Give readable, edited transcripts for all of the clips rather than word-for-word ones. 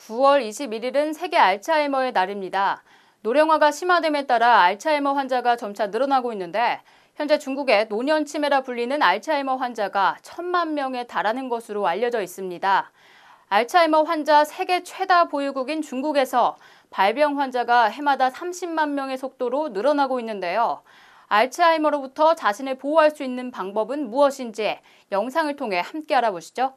9월 21일은 세계 알츠하이머의 날입니다. 노령화가 심화됨에 따라 알츠하이머 환자가 점차 늘어나고 있는데 현재 중국의 노년치매라 불리는 알츠하이머 환자가 1,000만 명에 달하는 것으로 알려져 있습니다. 알츠하이머 환자 세계 최다 보유국인 중국에서 발병 환자가 해마다 30만 명의 속도로 늘어나고 있는데요. 알츠하이머로부터 자신을 보호할 수 있는 방법은 무엇인지 영상을 통해 함께 알아보시죠.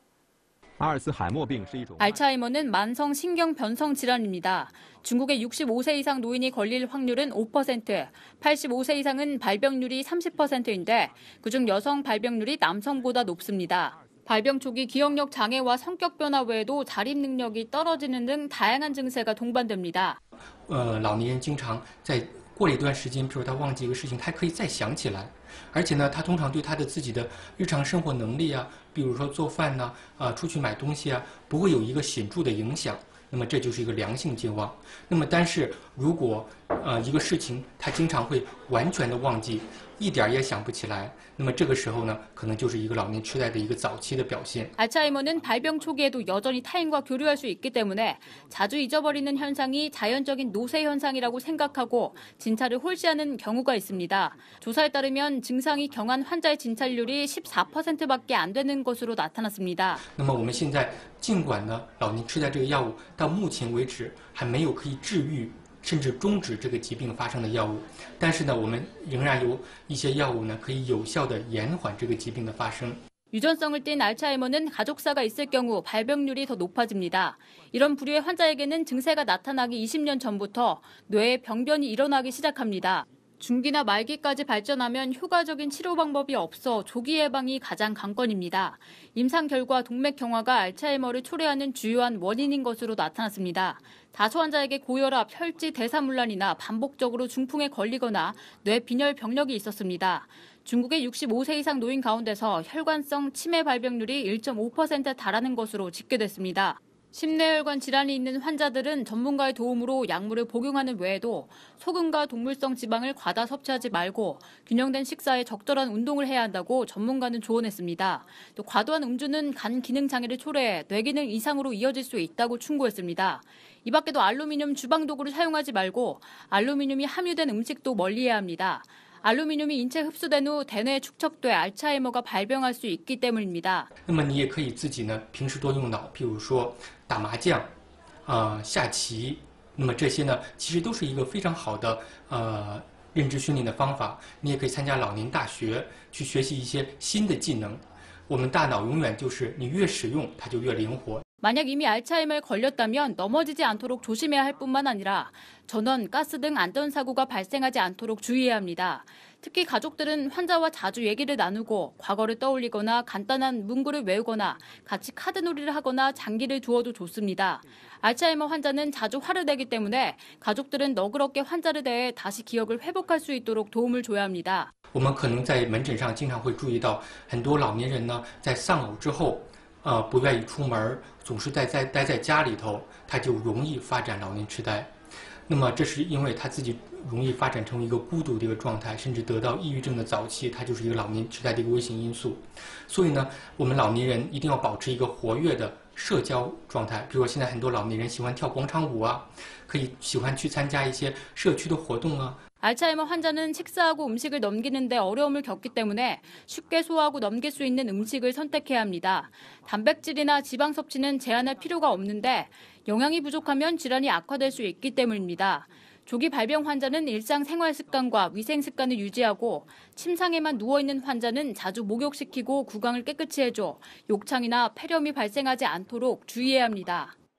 알츠하이머는 만성 신경변성 질환입니다. 중국의 65세 이상 노인이 걸릴 확률은 5%, 85세 이상은 발병률이 30%인데 그중 여성 발병률이 남성보다 높습니다. 발병 초기 기억력 장애와 성격 변화 외에도 자립 능력이 떨어지는 등 다양한 증세가 동반됩니다. 老年人经常在过了一段时间，比如他忘记一个事情，他可以再想起来，而且呢，他通常对他的自己的日常生活能力啊，比如说做饭呢，出去买东西啊，不会有一个显著的影响。那么这就是一个良性健忘。那么但是如果一个事情他经常会完全的忘记，一点也想不起来，那么这个时候呢，可能就是一个老年痴呆的一个早期的表现。 알츠하이머는 발병 초기에도 여전히 타인과 교류할 수 있기 때문에 자주 잊어버리는 현상이 자연적인 노쇠 현상이라고 생각하고 진찰을 홀시하는 경우가 있습니다. 조사에 따르면 증상이 경한 환자의 진찰률이 14%밖에 안 되는 것으로 나타났습니다. 那么我们现在尽管呢，老年痴呆这个药物到目前为止还没有可以治愈 甚至终止这个疾病发生的药物，但是呢，我们仍然有一些药物呢，可以有效地延缓这个疾病的发生。 유전성을 띤 알츠하이머는 가족사가 있을 경우 발병률이 더 높아집니다. 이런 부류의 환자에게는 증세가 나타나기 20년 전부터 뇌에 병변이 일어나기 시작합니다. 중기나 말기까지 발전하면 효과적인 치료 방법이 없어 조기 예방이 가장 관건입니다. 임상 결과 동맥 경화가 알츠하이머를 초래하는 주요한 원인인 것으로 나타났습니다. 다수 환자에게 고혈압, 혈지, 대사문란이나 반복적으로 중풍에 걸리거나 뇌 빈혈 병력이 있었습니다. 중국의 65세 이상 노인 가운데서 혈관성 치매 발병률이 1.5%에 달하는 것으로 집계됐습니다. 심뇌혈관 질환이 있는 환자들은 전문가의 도움으로 약물을 복용하는 외에도 소금과 동물성 지방을 과다 섭취하지 말고 균형된 식사에 적절한 운동을 해야 한다고 전문가는 조언했습니다. 또 과도한 음주는 간 기능 장애를 초래해 뇌 기능 이상으로 이어질 수 있다고 충고했습니다. 이 밖에도 알루미늄 주방 도구를 사용하지 말고 알루미늄이 함유된 음식도 멀리해야 합니다. 알루미늄이 인체에 흡수된 후 대뇌에 축적돼 알츠하이머가 발병할 수 있기 때문입니다. 那么你也可以自己呢，平时多用脑，譬如说打麻将，下棋，那么这些呢，其实都是一个非常好的认知训练的方法。你也可以参加老年大学，去学习一些新的技能。我们大脑永远就是你越使用，它就越灵活。 만약 이미 알츠하이머에 걸렸다면 넘어지지 않도록 조심해야 할 뿐만 아니라 전원, 가스 등 안전사고가 발생하지 않도록 주의해야 합니다. 특히 가족들은 환자와 자주 얘기를 나누고 과거를 떠올리거나 간단한 문구를 외우거나 같이 카드놀이를 하거나 장기를 두어도 좋습니다. 알츠하이머 환자는 자주 화를 내기 때문에 가족들은 너그럽게 환자를 대해 다시 기억을 회복할 수 있도록 도움을 줘야 합니다. 我们可能在门诊上经常会注意到很多老年人呢，在丧偶之后。 不愿意出门，总是待在家里头，他就容易发展老年痴呆。那么这是因为他自己容易发展成为一个孤独的一个状态，甚至得到抑郁症的早期，它就是一个老年痴呆的一个危险因素。所以呢，我们老年人一定要保持一个活跃的社交状态。比如说现在很多老年人喜欢跳广场舞啊，可以喜欢去参加一些社区的活动啊。 알츠하이머 환자는 식사하고 음식을 넘기는데 어려움을 겪기 때문에 쉽게 소화하고 넘길 수 있는 음식을 선택해야 합니다. 단백질이나 지방 섭취는 제한할 필요가 없는데 영양이 부족하면 질환이 악화될 수 있기 때문입니다. 조기 발병 환자는 일상 생활 습관과 위생 습관을 유지하고 침상에만 누워있는 환자는 자주 목욕시키고 구강을 깨끗이 해줘 욕창이나 폐렴이 발생하지 않도록 주의해야 합니다.